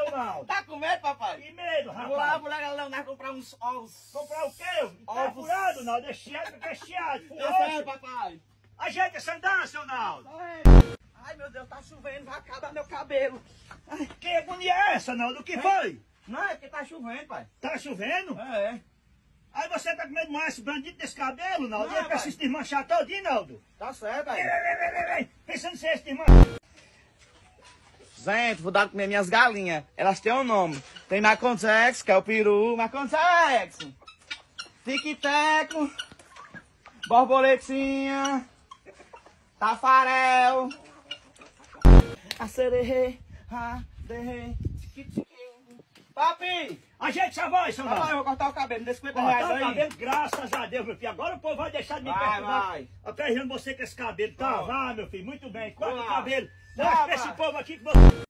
seu Naldo? Tá com medo, papai? Que medo, Vamos lá, rapaz. vou lá, Leonardo, comprar uns ovos. Comprar o quê? Tá Ovos. furado, Naldo. É chiado, porque é chiado. Tá certo, papai. Ajeita essa andança, seu Naldo. Ai, meu Deus, tá chovendo, vai acabar meu cabelo. Ai, Que agonia é essa, Naldo? O que foi? não, é porque tá chovendo, pai. Tá chovendo? É. Aí você tá com medo de molhar esse bandido desse cabelo, Naldo? Não, E ele pra pai. se desmanchar todinho, Naldo? Tá certo, aí. Vem. Pensando se esse desmancha. Gente, vou dar de comer minhas galinhas. Elas têm um nome. Tem Macontex, que é o peru. Macontex. Tic-teco. Borboletinha. Tafarel. Acererê. Aderê. Papi! Ajeita essa voz, seu Papai, eu Naldo. vou cortar o cabelo. Me dê 50 Cortar reais o aí. cabelo, graças a Deus, meu filho. Agora o povo vai deixar de me Vai, perturbar. vai. Aperreando você com esse cabelo. Tá, Vai. vai, meu filho. Muito bem. Corta o Vai. cabelo. Vai, Mostra pra vai. esse povo aqui que você...